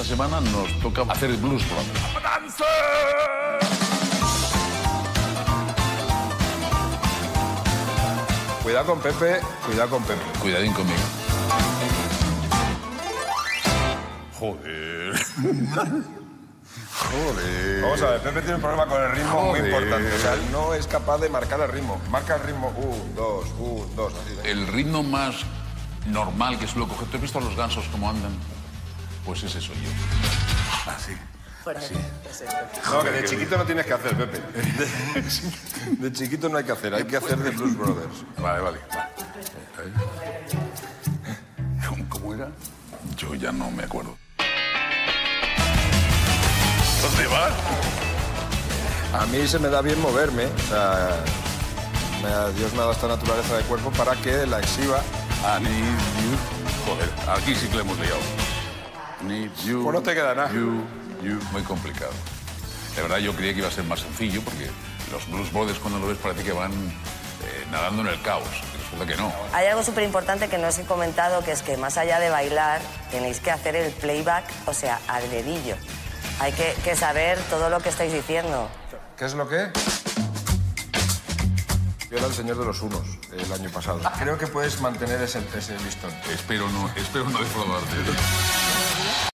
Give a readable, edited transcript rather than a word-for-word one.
esta semana nos toca hacer el Blues Brothers. Cuidado con Pepe, cuidado con Pepe. Cuidadín conmigo. Joder. Joder. Vamos a ver, Pepe tiene un problema con el ritmo muy Joder. importante. O sea, no es capaz de marcar el ritmo. Marca el ritmo, 1, 2, 1, 2, así. El ritmo más normal que suelo coger. ¿Tú has visto a los gansos cómo andan? Pues ese soy yo. Así. Así. No, que de chiquito no tienes que hacer, Pepe. De chiquito no hay que hacer de Blues Brothers. Vale, vale. ¿Cómo era? Yo ya no me acuerdo. ¿Dónde vas? A mí se me da bien moverme. O sea, Dios me ha dado esta naturaleza de cuerpo para que la exhiba. Need you. Joder, aquí sí que le hemos liado. Need you. Pues no te queda nada. You. Muy complicado. De verdad, yo creía que iba a ser más sencillo porque los Blues Brothers, cuando lo ves, parece que van nadando en el caos. Y resulta que no. Hay algo súper importante que no os he comentado, que es que más allá de bailar, tenéis que hacer el playback, o sea, al dedillo. Hay que saber todo lo que estáis diciendo. ¿Qué es lo que? Yo era el señor de los unos el año pasado. Creo que puedes mantener ese listón. Espero no defraudarte.